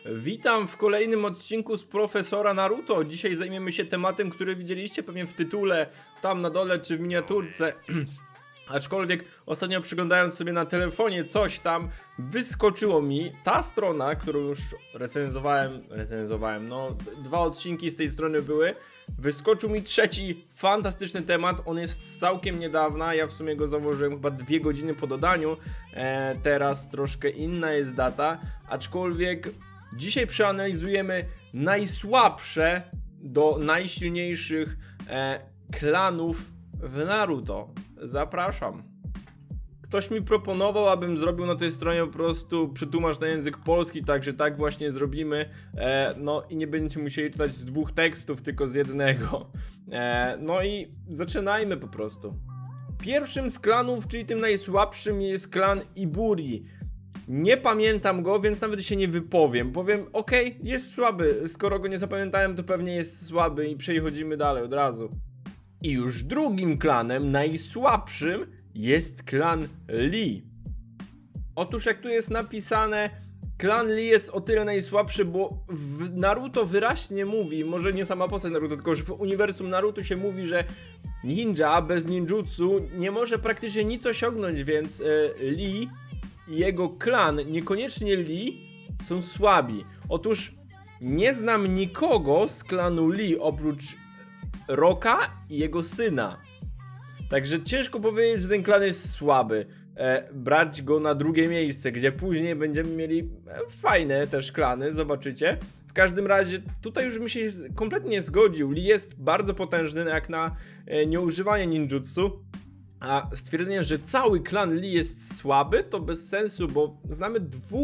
Witam w kolejnym odcinku z Profesora Naruto. Dzisiaj zajmiemy się tematem, który widzieliście pewnie w tytule, tam na dole czy w miniaturce. Aczkolwiek ostatnio przyglądając sobie na telefonie coś tam, wyskoczyło mi ta strona, którą już recenzowałem, no 2 odcinki z tej strony były. Wyskoczył mi trzeci fantastyczny temat, on jest z całkiem niedawna, ja w sumie go założyłem chyba 2 godziny po dodaniu, teraz troszkę inna jest data, aczkolwiek dzisiaj przeanalizujemy najsłabsze do najsilniejszych klanów w Naruto. Zapraszam. Ktoś mi proponował, abym zrobił na tej stronie po prostu przetłumacz na język polski, także tak właśnie zrobimy. No i nie będziecie musieli czytać z 2 tekstów, tylko z jednego. No i zaczynajmy po prostu. Pierwszym z klanów, czyli tym najsłabszym, jest klan Iburi. Nie pamiętam go, więc nawet się nie wypowiem. Powiem, okej, jest słaby. Skoro go nie zapamiętałem, to pewnie jest słaby i przechodzimy dalej od razu. I już drugim klanem, najsłabszym, jest klan Lee. Otóż jak tu jest napisane, klan Lee jest o tyle najsłabszy, bo w Naruto wyraźnie mówi, może nie sama postać Naruto, tylko że w uniwersum Naruto się mówi, że ninja bez ninjutsu nie może praktycznie nic osiągnąć, więc Lee i jego klan, niekoniecznie Lee, są słabi. Otóż nie znam nikogo z klanu Lee oprócz Rocka i jego syna. Także ciężko powiedzieć, że ten klan jest słaby. Brać go na drugie miejsce, gdzie później będziemy mieli fajne też klany, zobaczycie. W każdym razie tutaj już bym się kompletnie zgodził. Lee jest bardzo potężny jak na nieużywanie ninjutsu. A stwierdzenie, że cały klan Lee jest słaby, to bez sensu, bo znamy 2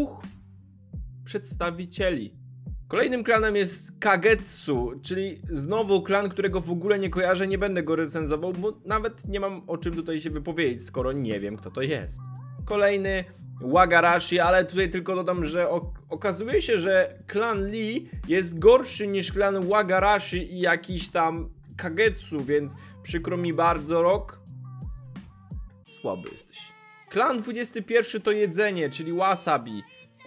przedstawicieli. Kolejnym klanem jest Kagetsu, czyli znowu klan, którego w ogóle nie kojarzę, nie będę go recenzował, bo nawet nie mam o czym tutaj się wypowiedzieć, skoro nie wiem, kto to jest. Kolejny Wagarashi, ale tutaj tylko dodam, że okazuje się, że klan Lee jest gorszy niż klan Wagarashi i jakiś tam Kagetsu, więc przykro mi bardzo, Rock. Słaby jesteś. Klan 21 to jedzenie, czyli wasabi.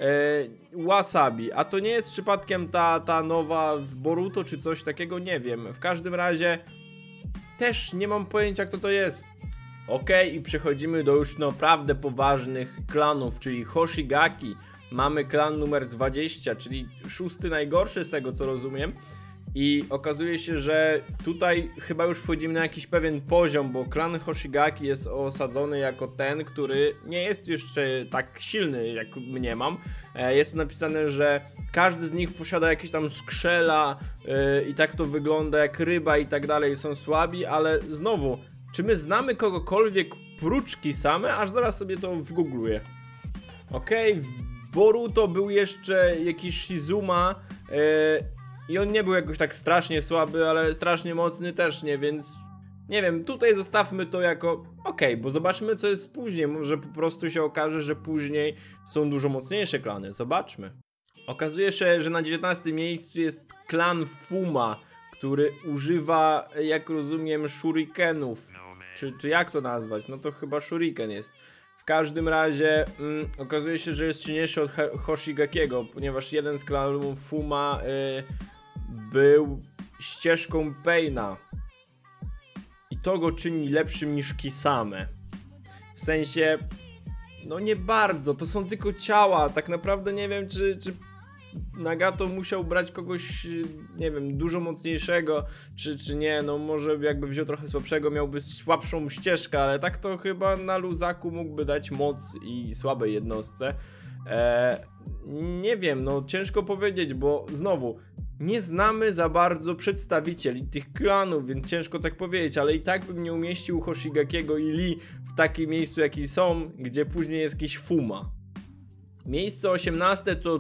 Wasabi, a to nie jest przypadkiem ta nowa w Boruto czy coś takiego, nie wiem. W każdym razie też nie mam pojęcia, kto to jest. Okej, i przechodzimy do już naprawdę poważnych klanów, czyli Hoshigaki. Mamy klan numer 20, czyli 6. najgorszy z tego co rozumiem. I okazuje się, że tutaj chyba już wchodzimy na jakiś pewien poziom, bo klan Hoshigaki jest osadzony jako ten, który nie jest jeszcze tak silny jak mniemam. Jest tu napisane, że każdy z nich posiada jakieś tam skrzela i tak to wygląda jak ryba i tak dalej, są słabi, ale znowu, czy my znamy kogokolwiek prócz Kisame? Aż zaraz sobie to wygoogluję. Okej, w Boruto był jeszcze jakiś Shizuma, i on nie był jakoś tak strasznie słaby, ale strasznie mocny też nie, więc nie wiem, tutaj zostawmy to jako okej, bo zobaczmy co jest później, może po prostu się okaże, że później są dużo mocniejsze klany, zobaczmy. Okazuje się, że na 19 miejscu jest klan Fuma, który używa, jak rozumiem, shurikenów, czy jak to nazwać, no to chyba shuriken jest. W każdym razie okazuje się, że jest silniejszy od Hoshigakiego, ponieważ jeden z klanów Fuma był ścieżką Paina. I to go czyni lepszym niż Kisame. W sensie, no nie bardzo, to są tylko ciała. Tak naprawdę nie wiem, czy Nagato musiał brać kogoś, nie wiem, dużo mocniejszego, czy nie, no może jakby wziął trochę słabszego, miałby słabszą ścieżkę, ale tak to chyba na luzaku mógłby dać moc i słabej jednostce. Nie wiem, no ciężko powiedzieć, bo znowu, nie znamy za bardzo przedstawicieli tych klanów, więc ciężko tak powiedzieć, ale i tak bym nie umieścił Hoshigakiego i Lee w takim miejscu, jaki są, gdzie później jest jakiś Fuma. Miejsce 18 to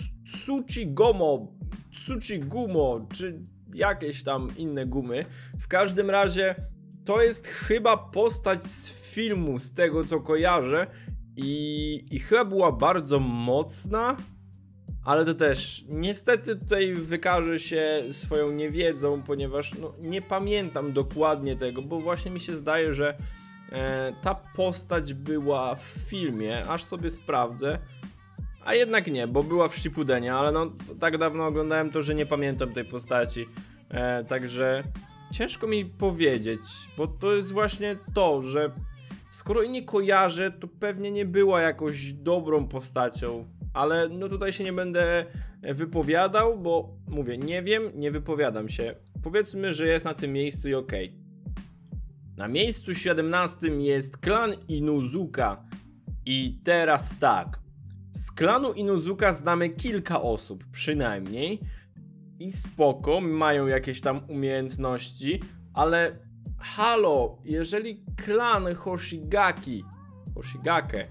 Tsuchigumo, czy jakieś tam inne gumy. W każdym razie to jest chyba postać z filmu, z tego co kojarzę i chyba była bardzo mocna, ale to też niestety tutaj wykażę się swoją niewiedzą, ponieważ no, nie pamiętam dokładnie tego, bo właśnie mi się zdaje, że ta postać była w filmie, aż sobie sprawdzę. A jednak nie, bo była w Shippudenie, ale no tak dawno oglądałem to, że nie pamiętam tej postaci. Także ciężko mi powiedzieć, bo to jest właśnie to, że skoro jej nie kojarzę, to pewnie nie była jakoś dobrą postacią. Ale no tutaj się nie będę wypowiadał, bo mówię, nie wiem, nie wypowiadam się. Powiedzmy, że jest na tym miejscu i okej. Na miejscu 17 jest klan Inuzuka. I teraz tak. Z klanu Inuzuka znamy kilka osób, przynajmniej. I spoko, mają jakieś tam umiejętności, ale halo, jeżeli klan Hoshigake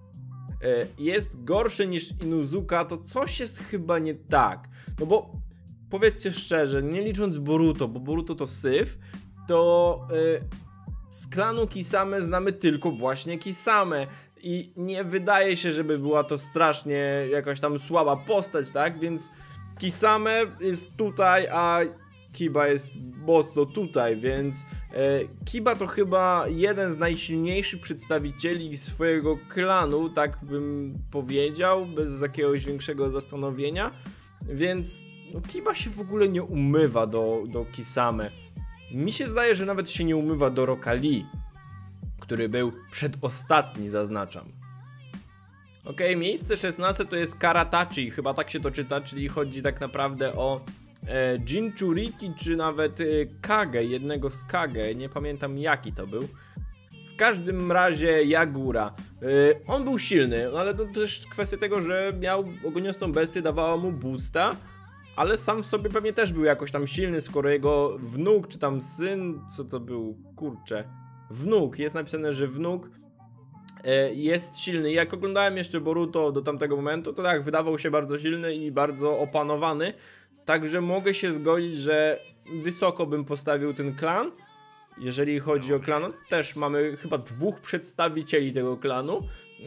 jest gorszy niż Inuzuka, to coś jest chyba nie tak. No bo powiedzcie szczerze, nie licząc Boruto, bo Boruto to syf, to z klanu Kisame znamy tylko właśnie Kisame. I nie wydaje się, żeby była to strasznie jakaś tam słaba postać, tak? Więc Kisame jest tutaj, a Kiba jest mocno tutaj, więc Kiba to chyba jeden z najsilniejszych przedstawicieli swojego klanu, tak bym powiedział, bez jakiegoś większego zastanowienia. Więc no, Kiba się w ogóle nie umywa do Kisame. Mi się zdaje, że nawet się nie umywa do Rocka Lee, który był przedostatni, zaznaczam. Okej, miejsce 16 to jest Karatachi, chyba tak się to czyta, czyli chodzi tak naprawdę o Jinchuriki, czy nawet Kage, jednego z Kage, nie pamiętam jaki to był. W każdym razie Yagura. On był silny, ale to też kwestia tego, że miał ogoniastą bestię, dawała mu boosta, ale sam w sobie pewnie też był jakoś tam silny, skoro jego wnuk, czy tam syn, co to był, kurczę, wnuk, jest napisane, że wnuk jest silny. Jak oglądałem jeszcze Boruto do tamtego momentu, to tak, wydawał się bardzo silny i bardzo opanowany. Także mogę się zgodzić, że wysoko bym postawił ten klan. Jeżeli chodzi o klan, no, też mamy chyba dwóch przedstawicieli tego klanu.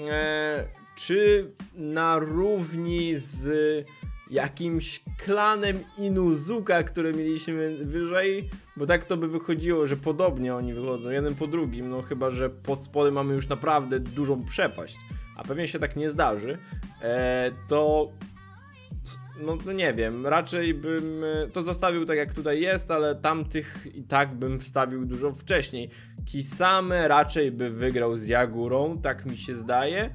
Czy na równi z jakimś klanem Inuzuka, który mieliśmy wyżej, bo tak to by wychodziło, że podobnie oni wychodzą, jeden po drugim, no chyba, że pod spodem mamy już naprawdę dużą przepaść, a pewnie się tak nie zdarzy, to no nie wiem, raczej bym to zostawił tak jak tutaj jest, ale tamtych i tak bym wstawił dużo wcześniej. Kisame raczej by wygrał z Yagurą, tak mi się zdaje,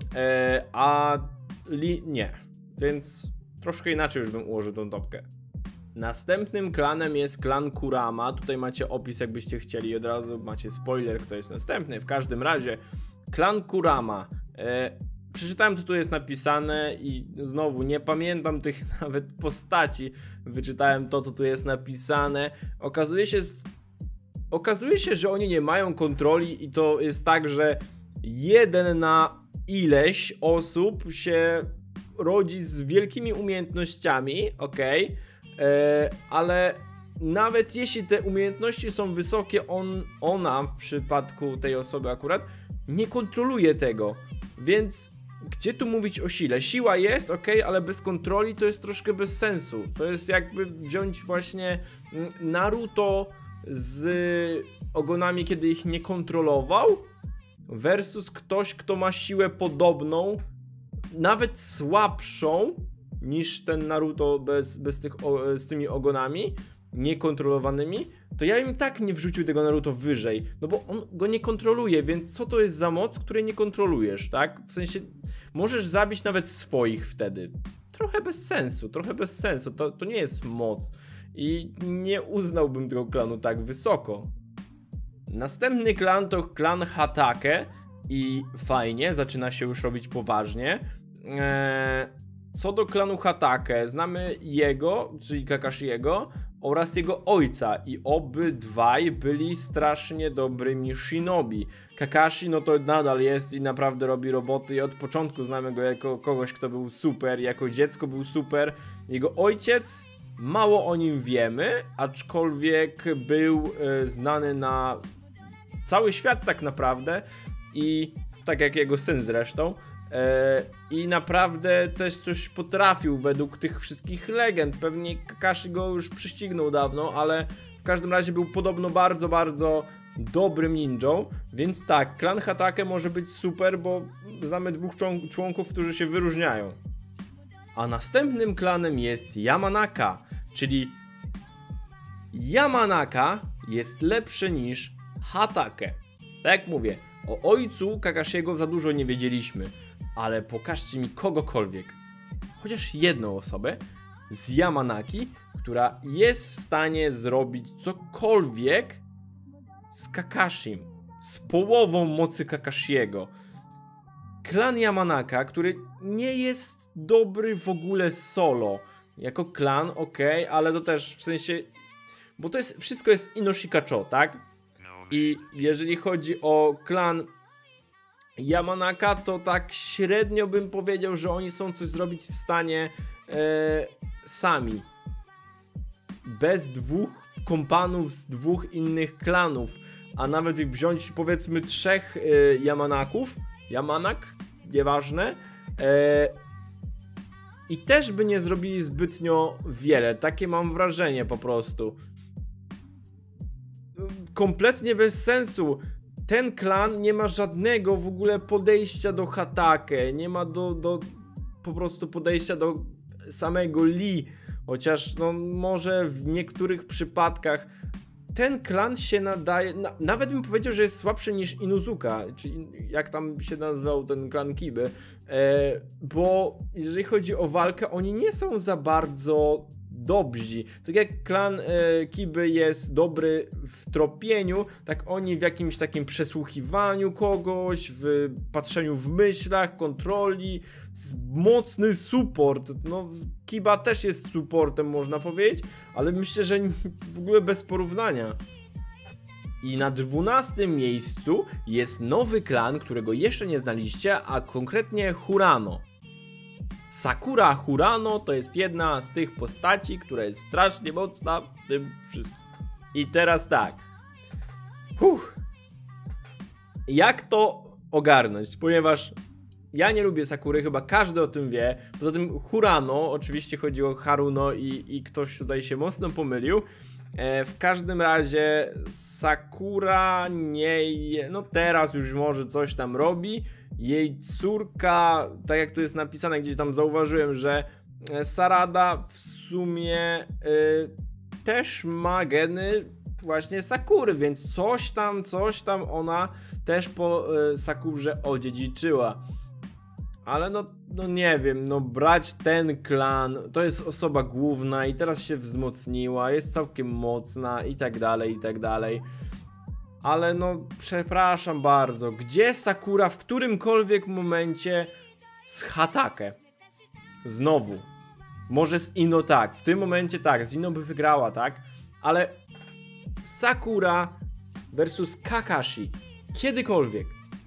a Lee nie, więc troszkę inaczej już bym ułożył tą topkę. Następnym klanem jest klan Kurama. Tutaj macie opis, jakbyście chcieli, od razu macie spoiler, kto jest następny. W każdym razie klan Kurama. Przeczytałem, co tu jest napisane i znowu nie pamiętam tych nawet postaci. Wyczytałem to, co tu jest napisane. Okazuje się, że oni nie mają kontroli i to jest tak, że jeden na ileś osób się rodzi z wielkimi umiejętnościami, okej, ale nawet jeśli te umiejętności są wysokie, ona w przypadku tej osoby akurat nie kontroluje tego, więc gdzie tu mówić o sile? Siła jest, okej, ale bez kontroli to jest troszkę bez sensu. To jest jakby wziąć właśnie Naruto z ogonami, kiedy ich nie kontrolował, versus ktoś, kto ma siłę podobną, nawet słabszą niż ten Naruto z tymi ogonami niekontrolowanymi, to ja bym tak nie wrzucił tego Naruto wyżej, no bo on go nie kontroluje, więc co to jest za moc, której nie kontrolujesz, tak? W sensie, możesz zabić nawet swoich wtedy. Trochę bez sensu, to nie jest moc i nie uznałbym tego klanu tak wysoko. Następny klan to klan Hatake i fajnie, zaczyna się już robić poważnie. Co do klanu Hatake, znamy jego, czyli Kakashiego oraz jego ojca i obydwaj byli strasznie dobrymi shinobi. Kakashi no to nadal jest i naprawdę robi roboty i od początku znamy go jako kogoś, kto był super, jako dziecko był super. Jego ojciec, mało o nim wiemy, aczkolwiek był znany na cały świat tak naprawdę i tak jak jego syn zresztą. I naprawdę też coś potrafił według tych wszystkich legend. Pewnie Kakashi go już prześcignął dawno, ale w każdym razie był podobno bardzo dobrym ninją, więc tak, klan Hatake może być super, bo znamy dwóch członków, którzy się wyróżniają. A następnym klanem jest Yamanaka, czyli Yamanaka jest lepszy niż Hatake. Tak jak mówię, o ojcu Kakashiego za dużo nie wiedzieliśmy, ale pokażcie mi kogokolwiek, chociaż jedną osobę z Yamanaki, która jest w stanie zrobić cokolwiek z Kakashim, z połową mocy Kakashiego. Klan Yamanaka, który nie jest dobry w ogóle solo, jako klan, ok, ale to też w sensie, bo to jest, wszystko jest Inoshikacho, tak? I jeżeli chodzi o klan Yamanaka, to tak średnio bym powiedział, że oni są coś zrobić w stanie sami. Bez dwóch kompanów z dwóch innych klanów. A nawet wziąć powiedzmy trzech Yamanak, nieważne. I też by nie zrobili zbytnio wiele. Takie mam wrażenie po prostu. Kompletnie bez sensu. Ten klan nie ma żadnego w ogóle podejścia do Hatake. Nie ma po prostu podejścia do samego Lee. Chociaż no może w niektórych przypadkach ten klan się nadaje, nawet bym powiedział, że jest słabszy niż Inuzuka, czyli jak tam się nazywał ten klan Kiby, bo jeżeli chodzi o walkę, oni nie są za bardzo dobrzy. Tak jak klan Kiby jest dobry w tropieniu, tak oni w jakimś takim przesłuchiwaniu kogoś, w patrzeniu w myślach, kontroli, mocny support. No Kiba też jest supportem, można powiedzieć, ale myślę, że w ogóle bez porównania. I na 12. miejscu jest nowy klan, którego jeszcze nie znaliście, a konkretnie Hurano. Sakura Hurano to jest jedna z tych postaci, która jest strasznie mocna w tym wszystkim. I teraz tak. Jak to ogarnąć? Ponieważ ja nie lubię Sakury, chyba każdy o tym wie. Poza tym Hurano, oczywiście chodzi o Haruno i ktoś tutaj się mocno pomylił. W każdym razie Sakura nie... No teraz już może coś tam robi. Jej córka, tak jak tu jest napisane, gdzieś tam zauważyłem, że Sarada w sumie też ma geny właśnie Sakury, więc coś tam ona też po Sakurze odziedziczyła. Ale no nie wiem, no brać ten klan, to jest osoba główna i teraz się wzmocniła, jest całkiem mocna i tak dalej, i tak dalej. Ale no, przepraszam bardzo, gdzie Sakura w którymkolwiek momencie z Hatake? Znowu. Może z Ino tak, w tym momencie tak, z Ino by wygrała, tak? Ale Sakura versus Kakashi. Kiedykolwiek.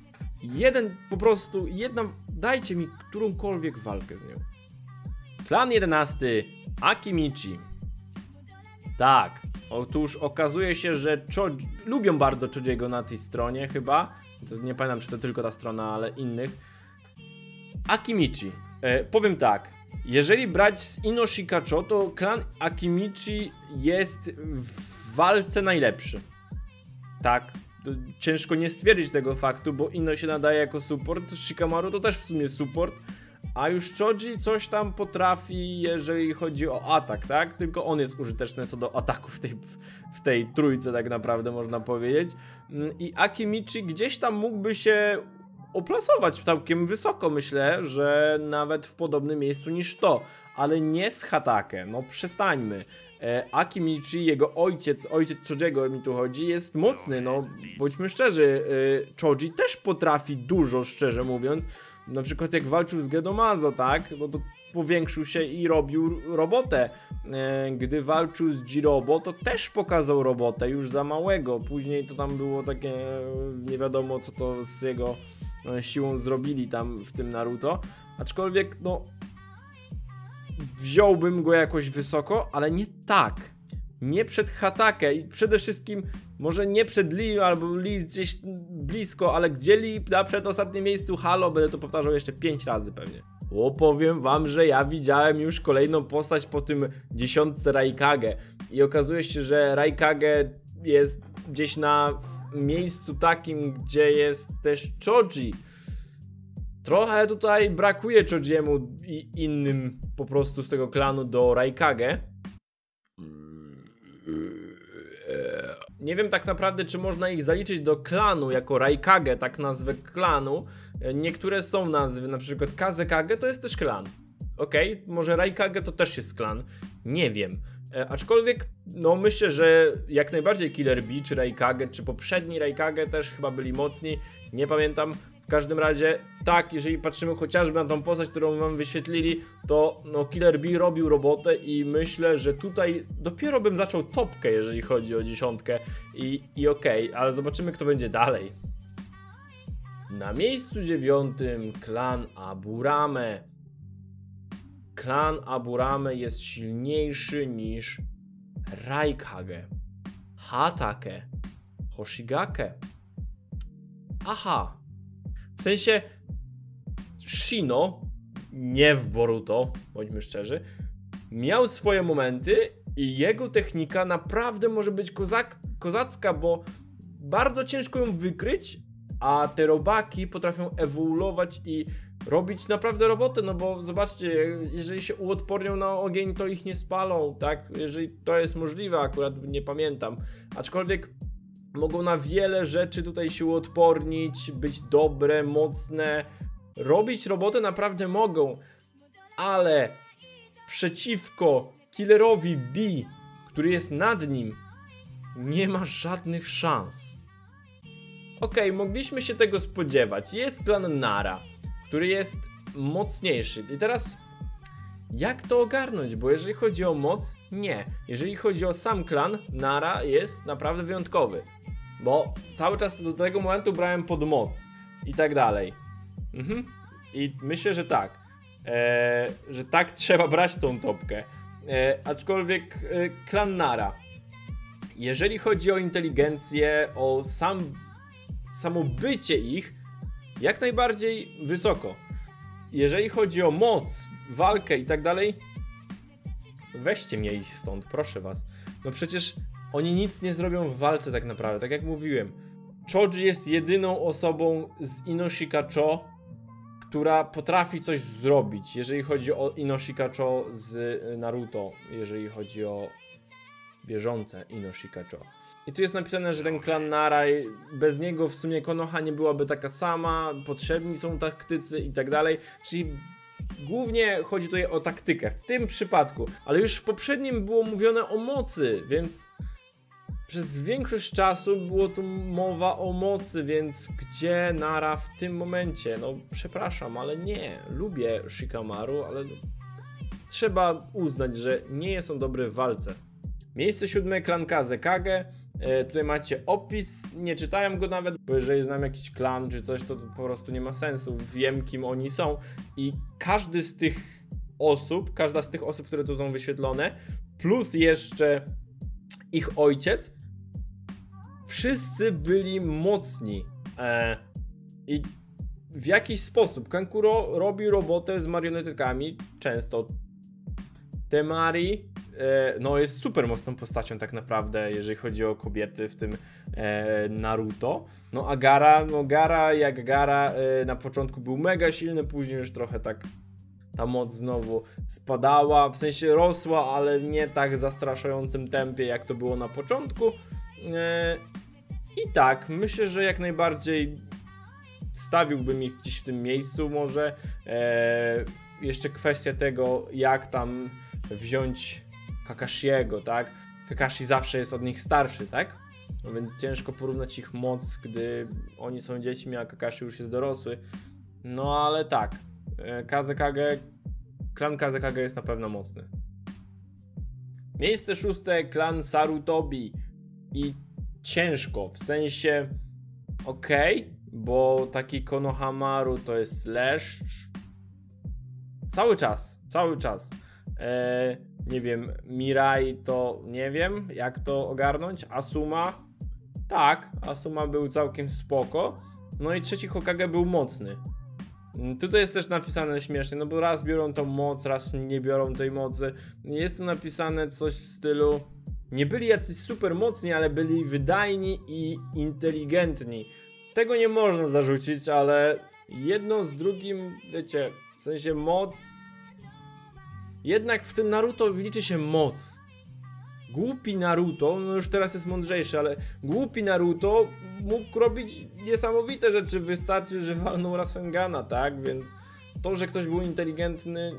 Dajcie mi którąkolwiek walkę z nią. Klan 11. Akimichi. Tak. Otóż okazuje się, że lubią bardzo Chojiego na tej stronie chyba. To nie pamiętam, czy to tylko ta strona, ale innych. Akimichi. Powiem tak. Jeżeli brać z Inoshikacho, to klan Akimichi jest w walce najlepszy. Tak. Ciężko nie stwierdzić tego faktu, bo Ino się nadaje jako support, Shikamaru to też w sumie support, a już Choji coś tam potrafi, jeżeli chodzi o atak, tak? Tylko on jest użyteczny co do ataku w tej trójce, tak naprawdę można powiedzieć. I Akimichi gdzieś tam mógłby się oplasować całkiem wysoko, myślę, że nawet w podobnym miejscu niż to, ale nie z Hatake, no przestańmy. Akimichi, jego ojciec Chojiego mi tu chodzi, jest mocny, no bądźmy szczerzy, Choji też potrafi dużo, szczerze mówiąc, na przykład jak walczył z Gedomazo, tak, no to powiększył się i robił robotę, gdy walczył z Jirobo, to też pokazał robotę, już za małego, później to tam było takie, nie wiadomo co to z jego siłą zrobili tam w tym Naruto, aczkolwiek no wziąłbym go jakoś wysoko, ale nie tak. Nie przed Hatake i przede wszystkim może nie przed Lee albo Lee gdzieś blisko, ale gdzie Lee na przedostatnim miejscu, halo, będę to powtarzał jeszcze 5 razy pewnie. Powiem wam, że ja widziałem już kolejną postać po tym 10 Raikage i okazuje się, że Raikage jest gdzieś na miejscu takim, gdzie jest też Choji. Trochę tutaj brakuje Chojiemu i innym po prostu z tego klanu do Raikage. Nie wiem tak naprawdę, czy można ich zaliczyć do klanu jako Raikage, tak nazwę klanu. Niektóre są nazwy, na przykład Kazekage to jest też klan. Okej, może Raikage to też jest klan. Nie wiem. Aczkolwiek, no myślę, że jak najbardziej Killer Bee, czy Raikage, czy poprzedni Raikage też chyba byli mocni. Nie pamiętam. W każdym razie, tak, jeżeli patrzymy chociażby na tą postać, którą wam wyświetlili, to no, Killer Bee robił robotę i myślę, że tutaj dopiero bym zaczął topkę, jeżeli chodzi o 10 i okej, ale zobaczymy, kto będzie dalej. Na miejscu 9 klan Aburame. Klan Aburame jest silniejszy niż Raikage, Hatake, Hoshigake. Aha. W sensie Shino, nie w Boruto, bądźmy szczerzy, miał swoje momenty i jego technika naprawdę może być kozacka, bo bardzo ciężko ją wykryć, a te robaki potrafią ewoluować i robić naprawdę robotę, no bo zobaczcie, jeżeli się uodpornią na ogień, to ich nie spalą, tak? Jeżeli to jest możliwe, akurat nie pamiętam, aczkolwiek mogą na wiele rzeczy tutaj się uodpornić, być dobre, mocne, robić robotę naprawdę mogą, ale przeciwko Killerowi B, który jest nad nim, nie ma żadnych szans. Okej, mogliśmy się tego spodziewać. Jest klan Nara, który jest mocniejszy. I teraz jak to ogarnąć? Bo jeżeli chodzi o moc, nie. Jeżeli chodzi o sam klan, Nara jest naprawdę wyjątkowy. Bo cały czas do tego momentu brałem pod moc i tak dalej. I myślę, że tak. Że tak trzeba brać tą topkę. Aczkolwiek klan Nara, jeżeli chodzi o inteligencję, o samo bycie ich, jak najbardziej wysoko. Jeżeli chodzi o moc, walkę i tak dalej, weźcie mnie iść stąd, proszę was. No przecież oni nic nie zrobią w walce tak naprawdę, tak jak mówiłem. Choji jest jedyną osobą z Inoshika-cho, która potrafi coś zrobić, jeżeli chodzi o Inoshika-cho z Naruto, jeżeli chodzi o bieżące Inoshika-cho. I tu jest napisane, że ten klan Nara, bez niego w sumie Konoha nie byłaby taka sama, potrzebni są taktycy i tak dalej, czyli głównie chodzi tutaj o taktykę w tym przypadku, ale już w poprzednim było mówione o mocy, więc przez większość czasu było tu mowa o mocy, więc gdzie Nara w tym momencie? No przepraszam, ale nie, lubię Shikamaru, ale trzeba uznać, że nie jest on dobry w walce. Miejsce 7, klan Kazekage. Tutaj macie opis, nie czytałem go nawet, bo jeżeli znam jakiś klan czy coś, to po prostu nie ma sensu, wiem kim oni są i każda z tych osób, które tu są wyświetlone, plus jeszcze ich ojciec, wszyscy byli mocni i w jakiś sposób Kankuro robi robotę z marionetkami, często Temari no jest super mocną postacią tak naprawdę, jeżeli chodzi o kobiety w tym Naruto. No a Gaara na początku był mega silny, później już trochę tak ta moc znowu spadała, w sensie rosła, ale nie tak zastraszającym tempie jak to było na początku. I tak, myślę, że jak najbardziej stawiłbym ich gdzieś w tym miejscu może. Jeszcze kwestia tego, jak tam wziąć Kakashiego, tak? Kakashi zawsze jest od nich starszy, tak? No więc ciężko porównać ich moc, gdy oni są dziećmi, a Kakashi już jest dorosły. No ale tak, klan Kazekage jest na pewno mocny. Miejsce 6, klan Sarutobi. I ciężko, w sensie okej, bo taki Konohamaru to jest leszcz. Cały czas. Nie wiem, Mirai to nie wiem jak to ogarnąć. Asuma, tak, Asuma był całkiem spoko. No i trzeci Hokage był mocny. Tutaj jest też napisane śmiesznie, no bo raz biorą tą moc, raz nie biorą tej mocy. Jest tu napisane coś w stylu Nie byli jacyś super mocni, ale byli wydajni i inteligentni. Tego nie można zarzucić, ale jedno z drugim, wiecie, w sensie moc. Jednak w tym Naruto liczy się moc. Głupi Naruto, no już teraz jest mądrzejszy, ale głupi Naruto mógł robić niesamowite rzeczy, wystarczy, że walnął Rasengana, tak? Więc to, że ktoś był inteligentny,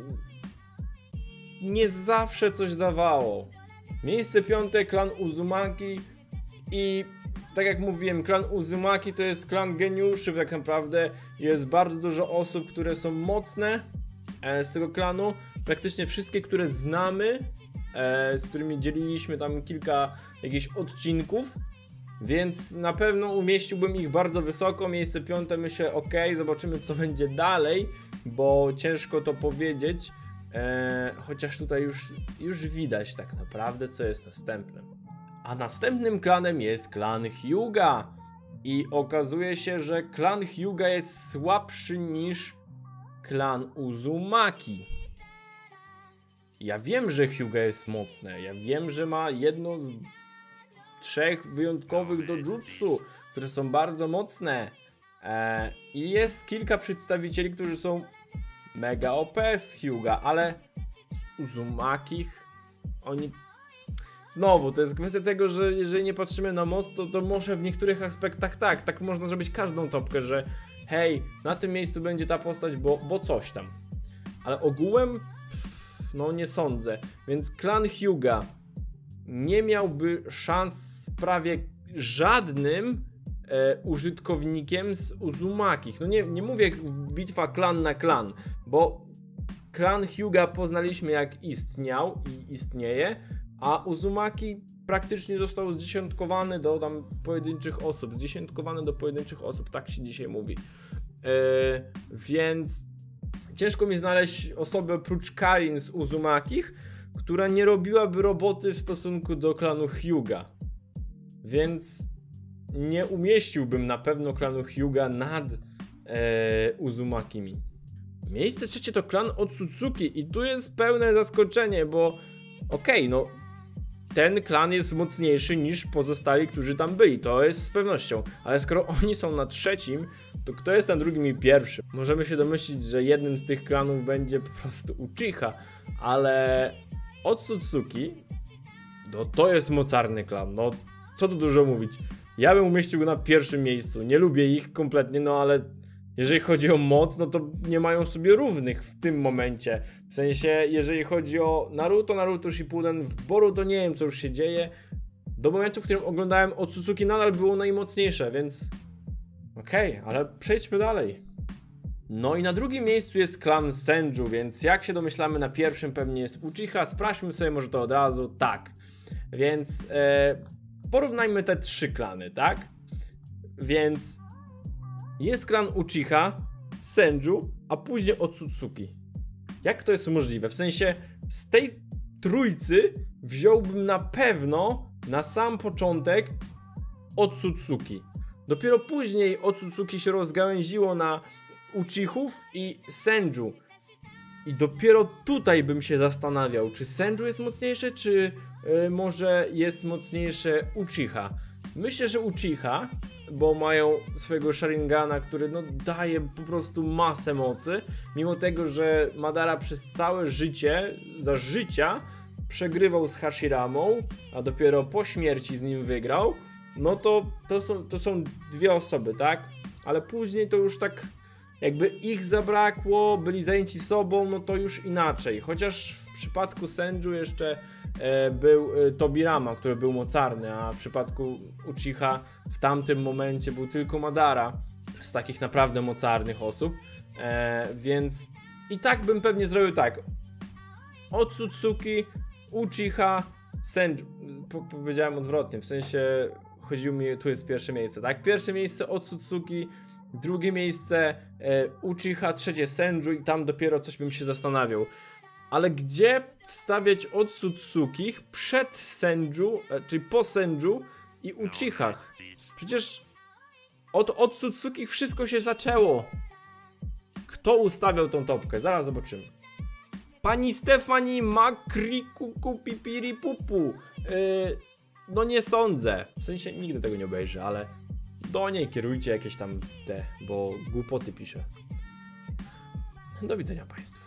nie zawsze coś dawało. Miejsce 5, klan Uzumaki i tak jak mówiłem, klan Uzumaki to jest klan geniuszy tak naprawdę. Jest bardzo dużo osób, które są mocne z tego klanu. Praktycznie wszystkie, które znamy, z którymi dzieliliśmy tam kilka jakichś odcinków. Więc na pewno umieściłbym ich bardzo wysoko. Miejsce 5 myślę, ok, zobaczymy co będzie dalej, bo ciężko to powiedzieć. Chociaż tutaj już widać tak naprawdę co jest następnym. A następnym klanem jest klan Hyuga. I okazuje się, że klan Hyuga jest słabszy niż klan Uzumaki. Ja wiem, że Hyuga jest mocne. Ja wiem, że ma jedno z 3 wyjątkowych dojutsu, które są bardzo mocne. I jest kilka przedstawicieli, którzy są mega OP z Hyuga, ale z Uzumakich oni... Znowu, to jest kwestia tego, że jeżeli nie patrzymy na moc, to może w niektórych aspektach tak można zrobić każdą topkę, że hej, na tym miejscu będzie ta postać, bo coś tam. Ale ogółem, no nie sądzę. Więc klan Hyuga nie miałby szans z prawie żadnym użytkownikiem z Uzumakich. No nie mówię bitwa klan na klan, bo klan Hyuga poznaliśmy jak istniał i istnieje, a Uzumaki praktycznie został zdziesiątkowany do tam pojedynczych osób. Zdziesiątkowany do pojedynczych osób, tak się dzisiaj mówi. Więc ciężko mi znaleźć osobę oprócz Karin z Uzumakich, która nie robiłaby roboty w stosunku do klanu Hyuga. Więc nie umieściłbym na pewno klanu Hyuga nad Uzumakimi. Miejsce 3 to klan Otsutsuki i tu jest pełne zaskoczenie, bo okej, no ten klan jest mocniejszy niż pozostali, którzy tam byli, to jest z pewnością. Ale skoro oni są na 3, to kto jest na 2 i 1? Możemy się domyślić, że jednym z tych klanów będzie po prostu Uchiha, ale Otsutsuki to jest mocarny klan, no co tu dużo mówić. Ja bym umieścił go na 1 miejscu, nie lubię ich kompletnie, no ale jeżeli chodzi o moc, no to nie mają sobie równych w tym momencie. W sensie, jeżeli chodzi o Naruto Shippuden, w Boruto nie wiem co już się dzieje. Do momentu, w którym oglądałem Otsutsuki nadal było najmocniejsze, więc okej, ale przejdźmy dalej. No i na 2 miejscu jest klan Senju, więc jak się domyślamy na 1 pewnie jest Uchiha. Sprawdźmy sobie może to od razu, tak. Więc porównajmy te 3 klany, tak? Więc jest klan Uchiha, Senju, a później Otsutsuki. Jak to jest możliwe? W sensie z tej trójcy wziąłbym na pewno na sam początek Otsutsuki. Dopiero później Otsutsuki się rozgałęziło na Uchihów i Senju. I dopiero tutaj bym się zastanawiał, czy Senju jest mocniejsze, czy może jest mocniejsze Uchiha. Myślę, że Uchiha, bo mają swojego Sharingana, który no daje po prostu masę mocy. Mimo tego, że Madara przez całe życie, za życia przegrywał z Hashiramą, a dopiero po śmierci z nim wygrał, no to są 2 osoby, tak? Ale później to już tak jakby ich zabrakło, byli zajęci sobą, no to już inaczej. Chociaż w przypadku Senju jeszcze był Tobirama, który był mocarny, a w przypadku Uchiha w tamtym momencie był tylko Madara z takich naprawdę mocarnych osób, więc i tak bym pewnie zrobił tak: Otsutsuki, Uchiha, Senju. Powiedziałem odwrotnie, w sensie chodziło mi, tu jest 1 miejsce, tak? 1 miejsce Otsutsuki, 2 miejsce Uchiha, 3 Senju i tam dopiero coś bym się zastanawiał. Ale gdzie wstawiać Otsutsukich przed Senju, czyli po Senju i Uchihach? Przecież od Otsutsukich wszystko się zaczęło. Kto ustawiał tą topkę? Zaraz zobaczymy. Pani Stefani Makrikuku Pipiri Pupu. No nie sądzę. W sensie nigdy tego nie obejrzę, ale do niej kierujcie jakieś tam bo głupoty pisze. Do widzenia Państwu.